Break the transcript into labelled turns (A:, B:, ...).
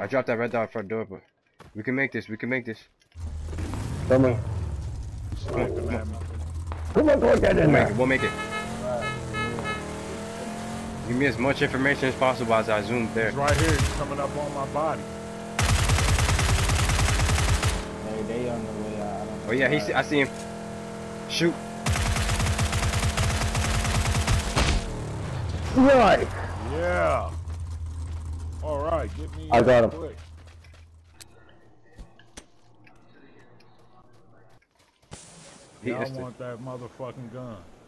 A: I dropped that red dot front door, but we can make this. We can make this.
B: Come on.
C: Sniping at me.
B: Come on, go get in there.
A: We'll make it. Give me as much information as possible as I zoom there.
C: He's right here. He's coming up on my body.
D: Hey, they on the way out.
A: Oh yeah, I see him. Shoot.
B: Right.
C: Yeah. All right, get me.
B: I got him.
C: Quick.
A: He
C: I
A: is
C: want that motherfucking gun.